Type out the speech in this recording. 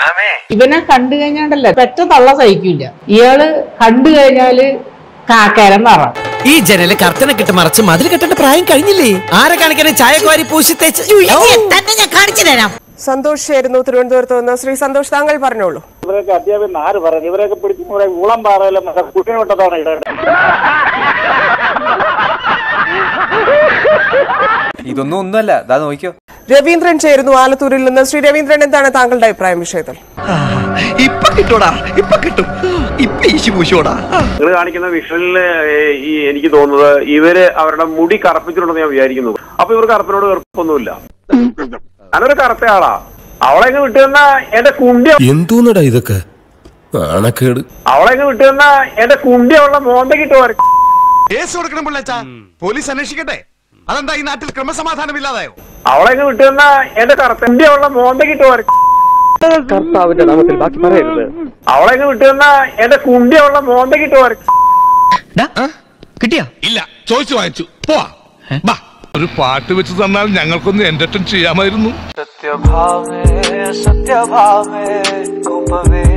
ഇവനെ കണ്ടു കഴിഞ്ഞാണ്ടല്ല പെറ്റ തള്ള സഹിക്കില്ല. ഇയാള് കണ്ടു കഴിഞ്ഞാല് കാക്കേരം പറ. ഈ ജനല് കർത്തനെ കിട്ട് മറച്ച് മതിൽ കെട്ടേണ്ട പ്രായം കഴിഞ്ഞില്ലേ? ആരെ കാണിക്കാനും ചായക്കോരി പൂശി തേച്ച് ഞാൻ കാണിച്ചു തരാം. സന്തോഷ് ആയിരുന്നു തിരുവനന്തപുരത്ത് നിന്ന്. ശ്രീ സന്തോഷ്, താങ്കൾ പറഞ്ഞോളൂ. ഇവരൊക്കെ അധ്യാപകൻ ആര് പറഞ്ഞു? ഇവരൊക്കെ പിടിച്ച് ഉളം പാറയിലും കുട്ടിയോട്ടത്താണ് ഇടേണ്ടത്. ഇതൊന്നും ഒന്നുമല്ല, അതാ നോക്കിയോ. രവീന്ദ്രൻ ചേരുന്നു ആലത്തൂരിൽ നിന്ന്. ശ്രീ രവീന്ദ്രൻ, എന്താണ് താങ്കളുടെ അഭിപ്രായം വിഷയത്തിൽ? ഇപ്പൊ കിട്ടൂടാ, ഇപ്പൊ കിട്ടും, ഇപ്പൊ ഈശി പൂശോടാ. നിങ്ങൾ കാണിക്കുന്ന വിഷനില് ഈ എനിക്ക് തോന്നുന്നത് ഇവര് അവരുടെ മുടി കറുപ്പിച്ചിട്ടുണ്ടെന്ന് ഞാൻ വിചാരിക്കുന്നു. അപ്പൊ ഇവർക്ക് കറുപ്പിനോട് വെറുപ്പൊന്നുമില്ല. ഞാനൊരു കറുത്ത ആളാ. അവളെങ്ങ് വിട്ടുവന്ന എന്റെ കുണ്ടി എന്തോന്നടാ ഇതൊക്കെ ആണക്കേട്. അവളെങ്ങ് വിട്ടുവന്ന എന്റെ കുണ്ടി അവളുടെ മോന്തക്കിട്ട് വരക്കും. കേസ് കൊടുക്കണം പിള്ളേച്ചാ, പോലീസ് അന്വേഷിക്കട്ടെ. അതെന്താ ഈ നാട്ടിൽ ക്രമസമാധാനം ഇല്ലാതായോ? അവളെങ്ങ് വിട്ടുവന്ന എന്റെ കുണ്ടി അവളുടെ മോന്തക്കിട്ട് വരക്കും. കർത്താവിന്റെ നാമത്തിൽ ബാക്കി പറയരുത്. അവളെങ്ങ് വിട്ടുവന്ന എന്റെ കുണ്ടി അവളുടെ മോന്തക്കിട്ട് വരക്കും. കിട്ടിയാ? ഇല്ല, ചോദിച്ചു വാങ്ങിച്ചു. പോവാ. ഒരു പാട്ട് വെച്ച് തന്നാൽ ഞങ്ങൾക്കൊന്ന് എന്റർടൈൻ ചെയ്യാമായിരുന്നു. സത്യഭാമേ സത്യഭാമേ കുംഭവേ